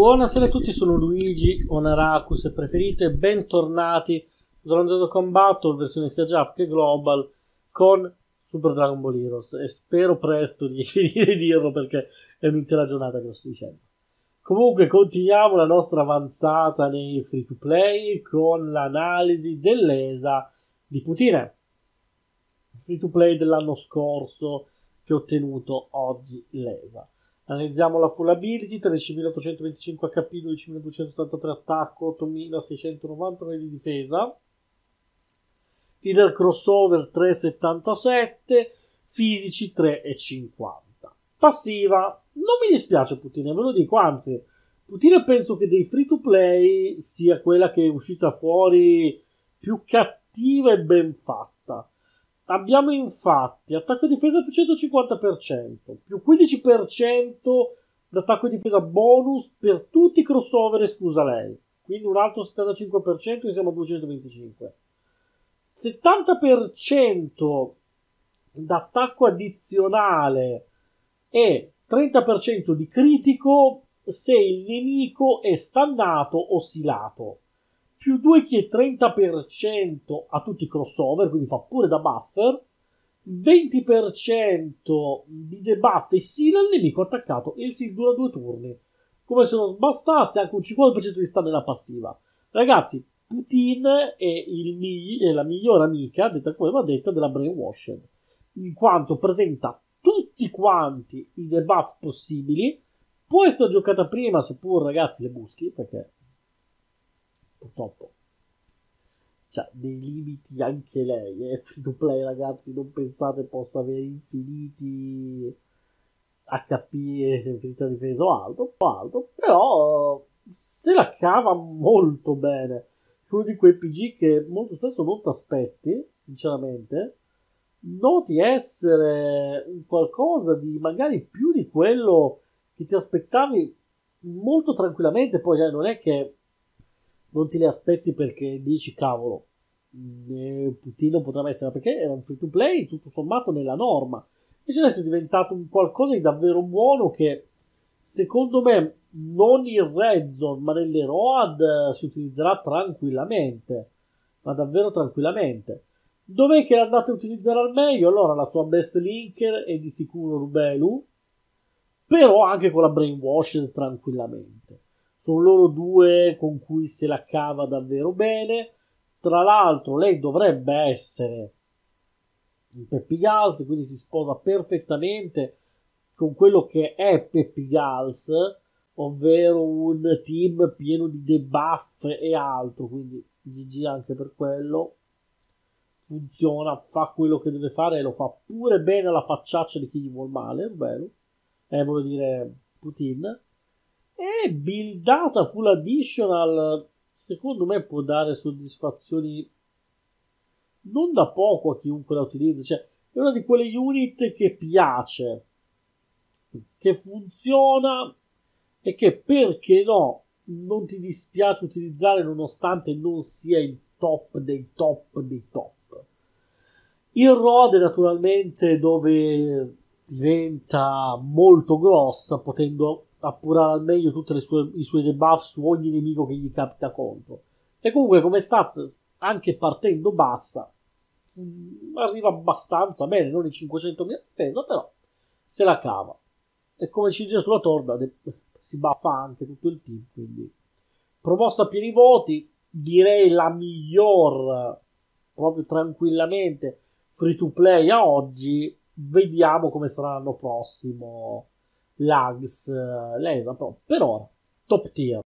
Buonasera a tutti, sono Luigi Onaraku, se preferite, bentornati su Dragon Combat Battle, versione sia Jap che Global, con Super Dragon Ball Heroes, e spero presto di finire di dirlo perché è un'intera giornata che lo sto dicendo. Comunque continuiamo la nostra avanzata nei free to play con l'analisi dell'ESA di Putine, free to play dell'anno scorso che ho ottenuto oggi l'ESA. Analizziamo la full ability: 13.825 HP, 12.273 attacco, 8.699 di difesa. Leader crossover 3,77, fisici 3,50. Passiva, non mi dispiace Putine, ve lo dico, anzi, Putine penso che dei free to play sia quella che è uscita fuori più cattiva e ben fatta. Abbiamo infatti attacco e difesa più 150%, più 15% d'attacco e difesa bonus per tutti i crossover esclusa lei, quindi un altro 75% insieme a 225. 70% d'attacco addizionale e 30% di critico se il nemico è stannato o silato. Più 2,30% a tutti i crossover, quindi fa pure da buffer, 20% di debuff e seal al nemico attaccato, e il seal dura 2 turni. Come se non bastasse, anche un 50% di stun nella passiva. Ragazzi, Putin è la migliore amica, detta come va detta, della Brainwashed, in quanto presenta tutti quanti i debuff possibili. Può essere giocata prima, seppur ragazzi le buschi, perché purtroppo c'ha dei limiti anche lei, free to play, ragazzi, non pensate possa avere infiniti HP e infinita difesa alto, però se la cava molto bene. Uno di quei PG che molto spesso non ti aspetti, sinceramente, noti essere un qualcosa di magari più di quello che ti aspettavi molto tranquillamente. Poi non è che non te li aspetti perché dici cavolo, Putin potrebbe essere, perché era un free to play tutto sommato nella norma, invece adesso è diventato un qualcosa di davvero buono che secondo me non in red zone ma nelle road si utilizzerà tranquillamente, ma davvero tranquillamente. Dov'è che andate a utilizzare al meglio? Allora la sua best linker è di sicuro Rubelu, però anche con la Brainwashed tranquillamente. Sono loro due con cui se la cava davvero bene. Tra l'altro lei dovrebbe essere un Peppy Gals, quindi si sposa perfettamente con quello che è Peppy Gals, ovvero un team pieno di debuff e altro, quindi GG anche per quello. Funziona, fa quello che deve fare e lo fa pure bene alla facciaccia di chi gli vuol male, vero? Voglio dire Putin. E buildata full additional, secondo me può dare soddisfazioni non da poco a chiunque la utilizzi. Cioè, è una di quelle unit che piace, che funziona e che, perché no, non ti dispiace utilizzare nonostante non sia il top dei top dei top. Il Rode naturalmente dove diventa molto grossa, potendo appurare al meglio tutti i suoi debuff su ogni nemico che gli capita contro. E comunque come stats, anche partendo bassa, arriva abbastanza bene, non i 500.000 difesa, però se la cava. E come ci gira sulla torda, si buffa anche tutto il team, quindi promossa a pieni voti, direi la miglior, proprio tranquillamente, free to play a oggi. Vediamo come sarà l'anno prossimo l'Ags, l'ESA, però per ora top tier.